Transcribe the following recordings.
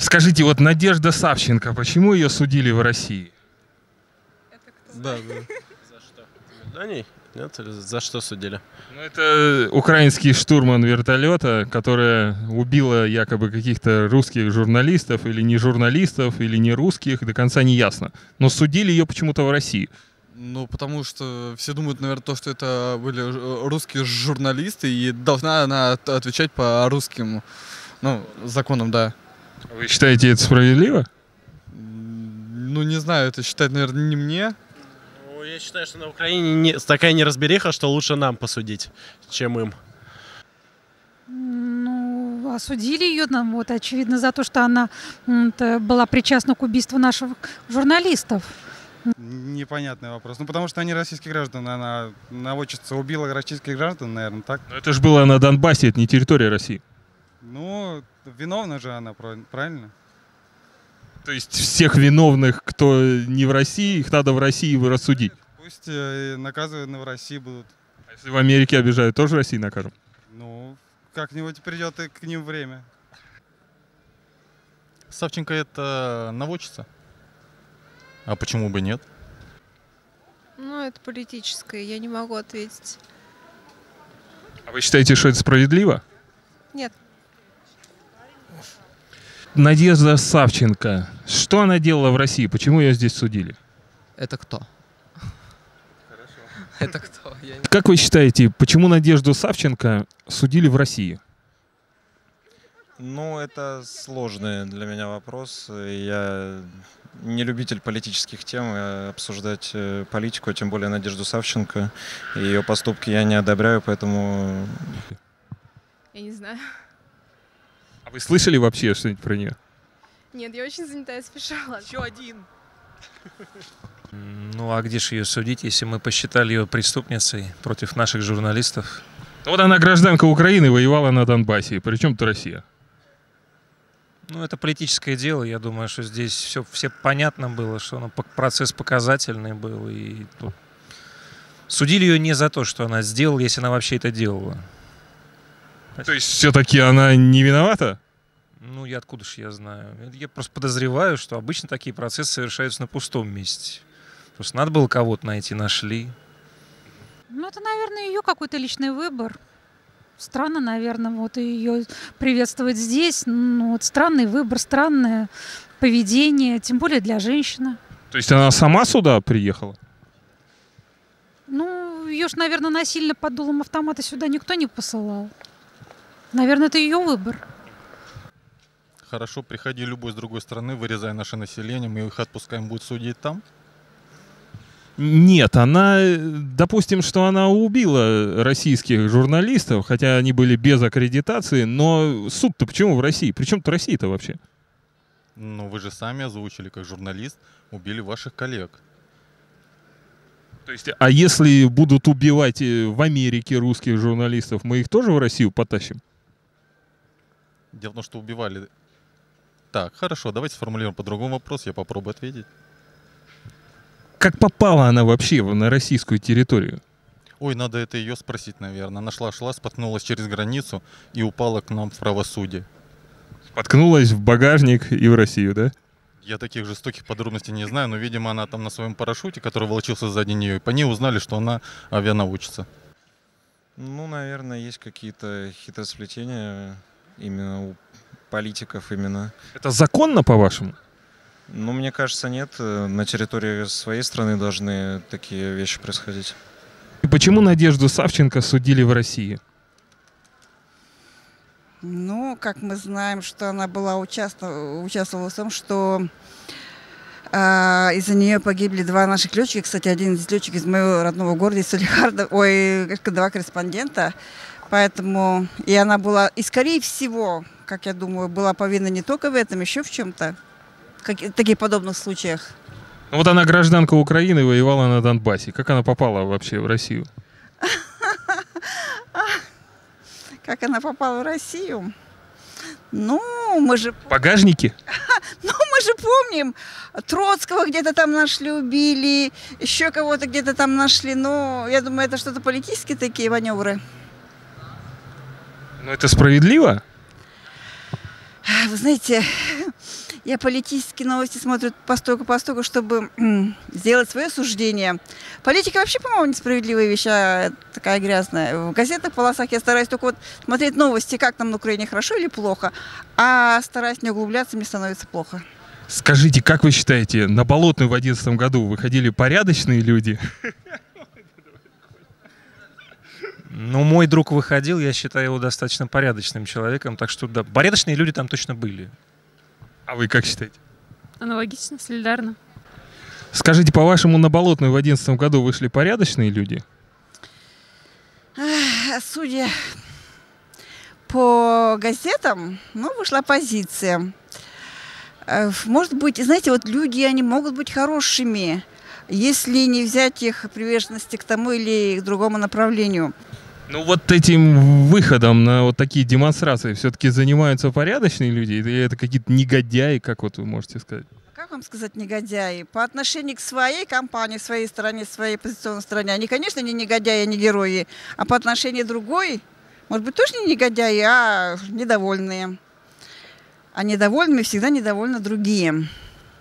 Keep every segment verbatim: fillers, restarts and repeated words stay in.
Скажите, вот Надежда Савченко, почему ее судили в России? Это кто? Да, да. За что? За ней? Нет? Или за что судили? Ну, это украинский штурман вертолета, которая убила якобы каких-то русских журналистов или не журналистов, или не русских, до конца не ясно. Но судили ее почему-то в России. Ну, потому что все думают, наверное, то, что это были русские журналисты, и должна она отвечать по русским, ну, законам, да. Вы считаете это справедливо? Ну, не знаю, это считать, наверное, не мне. Ну, я считаю, что на Украине не, такая неразбериха, что лучше нам посудить, чем им. Ну, осудили ее, нам, вот, очевидно, за то, что она м, т- была причастна к убийству наших журналистов. Непонятный вопрос. Ну, потому что они российские граждане. Она, наводчица убила российских граждан, наверное, так? Но это же было на Донбассе, это не территория России. Ну, виновна же она, правильно? То есть всех виновных, кто не в России, их надо в России рассудить. Пусть э, наказаны в России будут. А если в Америке обижают, тоже в России накажем? Ну, как-нибудь придет и к ним время. Савченко — это наводчица. А почему бы нет? Ну, это политическое, я не могу ответить. А вы считаете, что это справедливо? Нет. Надежда Савченко. Что она делала в России? Почему ее здесь судили? Это кто? Хорошо. Это кто? Я не... Как вы считаете, почему Надежду Савченко судили в России? Ну, это сложный для меня вопрос. Я не любитель политических тем, и обсуждать политику, а тем более Надежду Савченко. Ее поступки я не одобряю, поэтому... Я не знаю. А вы слышали вообще что-нибудь про нее? Нет, я очень занятая, спешала. Еще один. Ну а где же ее судить, если мы посчитали ее преступницей против наших журналистов? Ну, вот она гражданка Украины, воевала на Донбассе. Причем тут Россия? Ну, это политическое дело. Я думаю, что здесь все, все понятно было, что ну, процесс показательный был. И тут судили ее не за то, что она сделала, если она вообще это делала. То есть все-таки она не виновата? Ну, я откуда ж я знаю? Я просто подозреваю, что обычно такие процессы совершаются на пустом месте. Просто надо было кого-то найти, нашли. Ну, это, наверное, ее какой-то личный выбор. Странно, наверное, вот ее приветствовать здесь. Ну, вот странный выбор, странное поведение, тем более для женщины. То есть она сама сюда приехала? Ну, ее ж, наверное, насильно под дулом автомата сюда никто не посылал. Наверное, это ее выбор. Хорошо, приходи любой с другой стороны, вырезай наше население, мы их отпускаем, будут судить там. Нет, она, допустим, что она убила российских журналистов, хотя они были без аккредитации, но суд-то почему в России? Причем тут Россия-то вообще? Ну, вы же сами озвучили, как журналист убили ваших коллег. То есть, а если будут убивать в Америке русских журналистов, мы их тоже в Россию потащим? Дело в том, что убивали... Так, хорошо, давайте сформулируем по-другому вопрос, я попробую ответить. Как попала она вообще на российскую территорию? Ой, надо это ее спросить, наверное. Она шла-шла, споткнулась через границу и упала к нам в правосудие. Споткнулась в багажник и в Россию, да? Я таких жестоких подробностей не знаю, но, видимо, она там на своем парашюте, который волочился сзади нее, и по ней узнали, что она авианаводчица. Ну, наверное, есть какие-то хитросплетения именно у политиков именно. Это законно, по-вашему? Ну, мне кажется, нет. На территории своей страны должны такие вещи происходить. И почему Надежду Савченко судили в России? Ну, как мы знаем, что она была участвовала, участвовала в том, что э, из-за нее погибли два наших летчика. Кстати, один из летчиков из моего родного города, из Салихарда, ой, два корреспондента. Поэтому и она была, и скорее всего, как я думаю, была повинна не только в этом, еще в чем-то. В таких подобных случаях. Ну, вот она гражданка Украины, воевала на Донбассе. Как она попала вообще в Россию? Как она попала в Россию? Ну, мы же... В багажнике? Ну, мы же помним, Троцкого где-то там нашли, убили, еще кого-то где-то там нашли. Но я думаю, это что-то политические такие маневры. Ну, это справедливо? Вы знаете, Я политические новости смотрю постольку-постольку, чтобы м, сделать свое суждение. Политика вообще, по-моему, несправедливая вещь, а такая грязная. В газетных полосах я стараюсь только вот смотреть новости, как там на Украине, хорошо или плохо. А стараясь не углубляться, мне становится плохо. Скажите, как вы считаете, на Болотную в одиннадцатом году выходили порядочные люди? Ну, мой друг выходил, я считаю его достаточно порядочным человеком, так что да, порядочные люди там точно были. А вы как считаете? Аналогично, солидарно. Скажите, по-вашему, на Болотную в одиннадцатом году вышли порядочные люди? Судя по газетам, ну, вышла оппозиция. Может быть, знаете, вот люди, они могут быть хорошими, если не взять их приверженности к тому или к другому направлению. Ну вот этим выходом на вот такие демонстрации все-таки занимаются порядочные люди? Или это какие-то негодяи, как вот вы можете сказать? Как вам сказать негодяи? По отношению к своей компании, своей стороне, своей оппозиционной стороне, они, конечно, не негодяи, не герои. А по отношению к другой, может быть, тоже не негодяи, а недовольные. А недовольными всегда недовольны другие.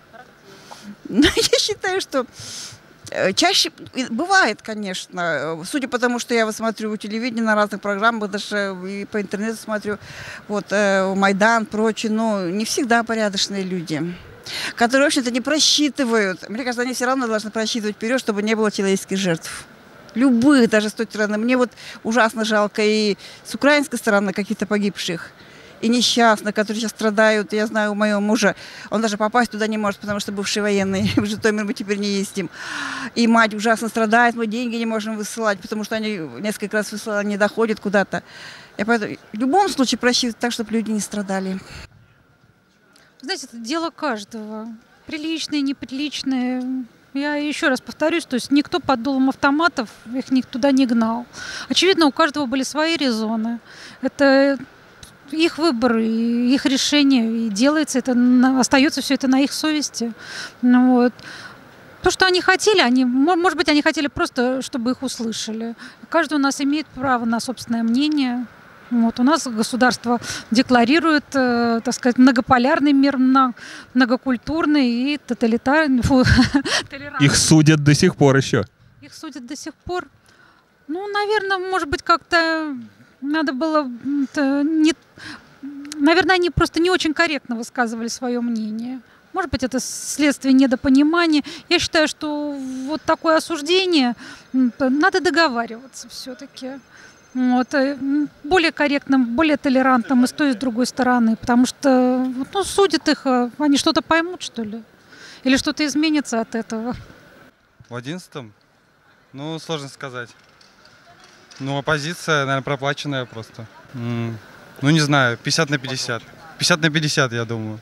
Но я считаю, что чаще бывает, конечно, судя по тому, что я вот смотрю у телевидения на разных программах, даже и по интернету смотрю, вот Майдан, прочее, но не всегда порядочные люди, которые, в общем-то, не просчитывают. Мне кажется, они все равно должны просчитывать вперед, чтобы не было человеческих жертв. Любых, даже с той стороны. Мне вот ужасно жалко и с украинской стороны каких-то погибших, и несчастных, которые сейчас страдают. Я знаю, у моего мужа, он даже попасть туда не может, потому что бывший военный, в Житомир мы теперь не ездим. И мать ужасно страдает, мы деньги не можем высылать, потому что они несколько раз высылали, не доходят куда-то. Я поэтому в любом случае просчитываю так, чтобы люди не страдали. Знаете, это дело каждого. Приличные, неприличные. Я еще раз повторюсь, то есть никто под дулом автоматов их никто туда не гнал. Очевидно, у каждого были свои резоны. Это их выбор и их решение, и делается это, остается все это на их совести. Ну, вот. То, что они хотели, они, может быть, они хотели просто, чтобы их услышали. Каждый у нас имеет право на собственное мнение. Вот. У нас государство декларирует, э, так сказать, многополярный мир, многокультурный и тоталитарный. Фу, их судят до сих пор еще. Их судят до сих пор. Ну, наверное, может быть, как-то надо было... Не, наверное, они просто не очень корректно высказывали свое мнение. Может быть, это следствие недопонимания. Я считаю, что вот такое осуждение, надо договариваться все-таки. Вот, более корректным, более толерантным и с той, и с другой стороны. Потому что ну, судят их, они что-то поймут, что ли? Или что-то изменится от этого? В одиннадцатом? Ну, сложно сказать. Ну, оппозиция, наверное, проплаченная просто. М-м. Ну, не знаю, пятьдесят на пятьдесят. пятьдесят на пятьдесят, я думаю.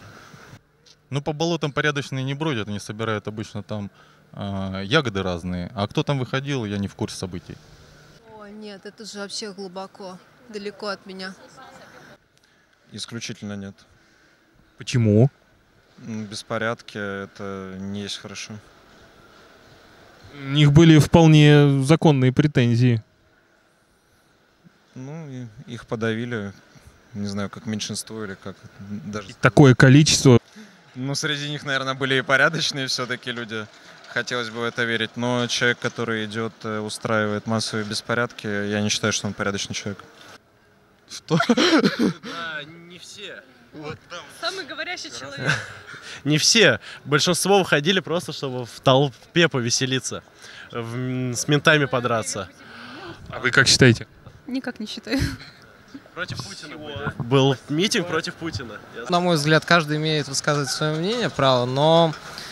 Ну, по болотам порядочные не бродят, они собирают обычно там э, ягоды разные. А кто там выходил, я не в курсе событий. О, нет, это же вообще глубоко, далеко от меня. Исключительно нет. Почему? Беспорядки — это не есть хорошо. У них были вполне законные претензии. Ну, их подавили, не знаю, как меньшинство или как даже... Такое количество. Ну, среди них, наверное, были и порядочные все-таки люди. Хотелось бы в это верить. Но человек, который идет, устраивает массовые беспорядки, я не считаю, что он порядочный человек. Что? Да, не все. Самый говорящий человек. Не все. Большинство выходили просто, чтобы в толпе повеселиться, в, с ментами подраться. А вы как считаете? Никак не считаю. Против Путина были. Был митинг против Путина. На мой взгляд, каждый имеет высказывать свое мнение, право, но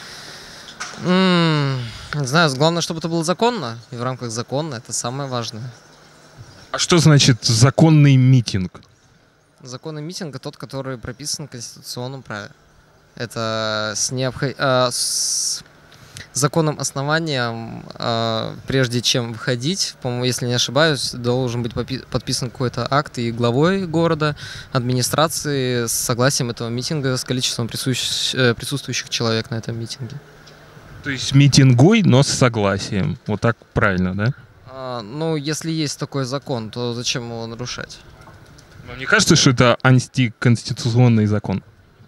м-м, не знаю, главное, чтобы это было законно, и в рамках закона это самое важное. А что значит законный митинг? Законный митинг — тот, который прописан в конституционном праве. Это с, необход... а, с законным основанием, а, прежде чем выходить, по-моему, если не ошибаюсь, должен быть подписан какой-то акт и главой города, администрации с согласием этого митинга, с количеством присущ... присутствующих человек на этом митинге. То есть митингуй, но с согласием. Вот так правильно, да? А, ну, если есть такой закон, то зачем его нарушать? Но мне кажется, что это антиконституционный закон.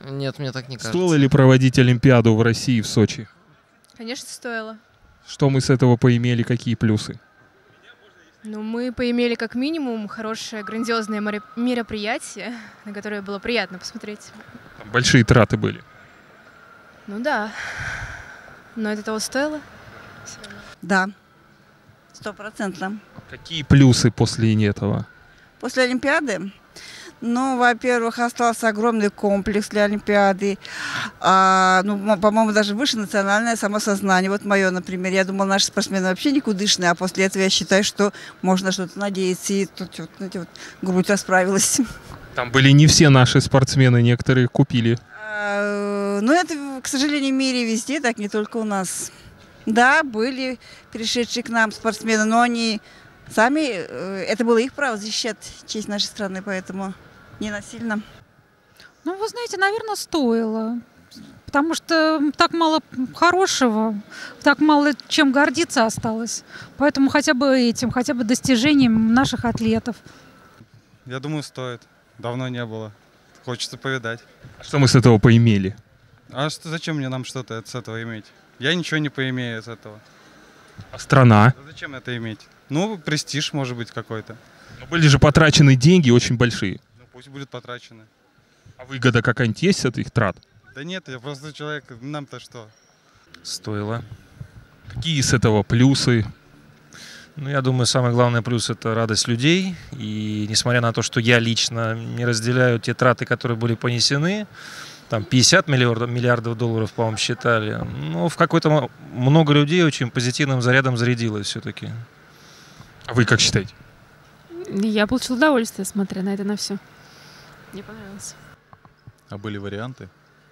Нет, мне так не кажется. Стоило ли проводить Олимпиаду в России, в Сочи? Конечно, стоило. Что мы с этого поимели, какие плюсы? Ну, мы поимели как минимум хорошее, грандиозное море- мероприятие, на которое было приятно посмотреть. Там большие траты были. Ну да. Но это того стоило. Да, стопроцентно. Какие плюсы после этого? После Олимпиады, ну, во-первых, остался огромный комплекс для Олимпиады. А, ну, м- по-моему, даже выше национальное самосознание. Вот мое, например. Я думала, наши спортсмены вообще никудышные, а после этого я считаю, что можно что-то надеяться. И тут вот, знаете, вот грудь расправилась. Там были не все наши спортсмены, некоторые купили. А, ну, это, к сожалению, в мире везде, так не только у нас. Да, были пришедшие к нам спортсмены, но они сами, э, это было их право защищать честь нашей страны, поэтому не насильно. Ну, вы знаете, наверное, стоило. Потому что так мало хорошего, так мало чем гордиться осталось. Поэтому хотя бы этим, хотя бы достижением наших атлетов. Я думаю, стоит. Давно не было. Хочется повидать. Что мы с этого поимели? А что, зачем мне нам что-то с этого иметь? Я ничего не поимею с этого. А страна? Да зачем это иметь? Ну, престиж может быть какой-то. Но были же потрачены деньги очень большие. Ну, пусть будет потрачено. А выгода какая-нибудь есть от их трат? Да нет, я просто человек, нам-то что? Стоило. Какие с этого плюсы? Ну, я думаю, самый главный плюс — это радость людей. И несмотря на то, что я лично не разделяю те траты, которые были понесены, там пятьдесят миллиардов, миллиардов долларов, по-моему, считали, но в какой-то мо- много людей очень позитивным зарядом зарядилось все-таки. А вы как считаете? Я получил удовольствие, смотря на это на все. Мне понравилось. А были варианты?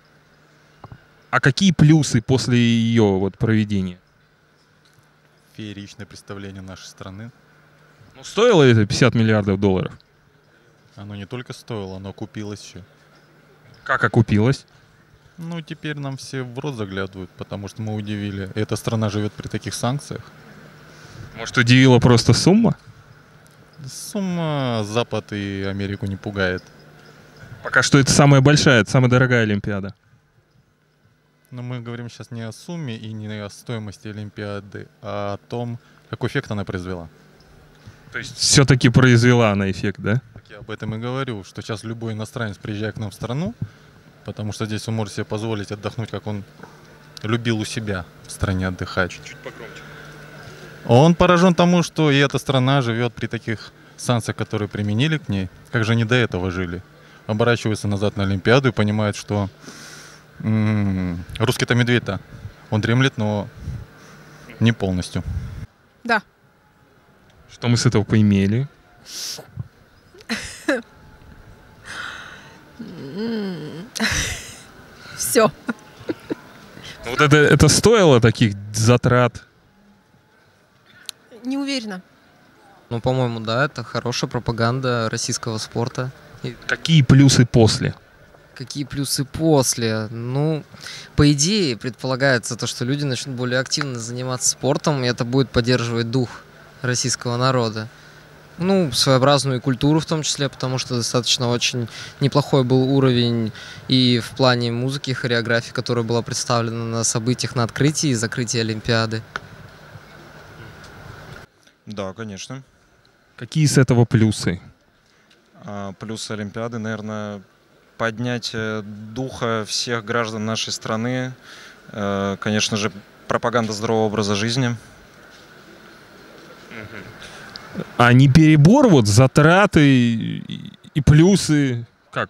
А какие плюсы после ее вот проведения? Фееричное представление нашей страны. Ну, стоило это пятьдесят миллиардов долларов? Оно не только стоило, оно окупилось еще. Как окупилось? Ну, теперь нам все в рот заглядывают, потому что мы удивили. Эта страна живет при таких санкциях. Может, удивила просто сумма? Сумма Запад и Америку не пугает. Пока что это самая большая, это самая дорогая Олимпиада. Но мы говорим сейчас не о сумме и не о стоимости Олимпиады, а о том, какой эффект она произвела. То есть все-таки произвела она эффект, да? Так я об этом и говорю, что сейчас любой иностранец, приезжая к нам в страну, потому что здесь он может себе позволить отдохнуть, как он любил у себя в стране отдыхать. Чуть покромче. Он поражен тому, что и эта страна живет при таких санкциях, которые применили к ней, как же они до этого жили. Оборачиваются назад на Олимпиаду и понимают, что м-м, русский-то медведь-то, он дремлет, но не полностью. Да. Что мы с этого поимели? Все. Вот это, это стоило таких затрат? Не уверена. Ну, по-моему, да, это хорошая пропаганда российского спорта. И Какие плюсы после? какие плюсы после? Ну, по идее, предполагается то, что люди начнут более активно заниматься спортом, и это будет поддерживать дух российского народа. Ну, своеобразную культуру в том числе, потому что достаточно очень неплохой был уровень и в плане музыки, хореографии, которая была представлена на событиях на открытии и закрытии Олимпиады. Да, конечно. Какие с этого плюсы? А, плюсы Олимпиады, наверное, поднятие духа всех граждан нашей страны. Э, Конечно же, пропаганда здорового образа жизни. А не перебор, вот затраты и, и плюсы? Как?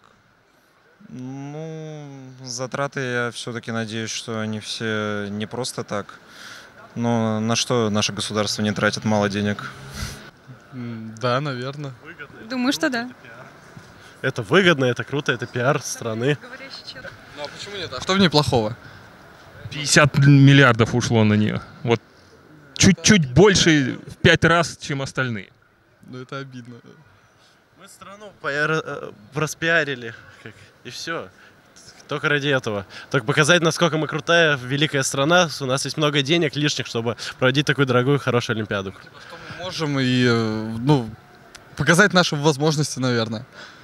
Ну, затраты, я все-таки надеюсь, что они все не просто так. Но на что наше государство не тратит мало денег? М, Да, наверное. Думаю, что да. Это выгодно, это круто, это пиар страны. Ну а почему нет? А что в ней плохого? пятьдесят миллиардов ушло на нее. Вот чуть-чуть больше в пять раз, чем остальные. Ну это обидно. Мы страну пиар- э, распиарили, как- и все. Только ради этого. Только показать, насколько мы крутая, великая страна. У нас есть много денег лишних, чтобы проводить такую дорогую, хорошую Олимпиаду. Мы можем и, э, ну, показать наши возможности, наверное.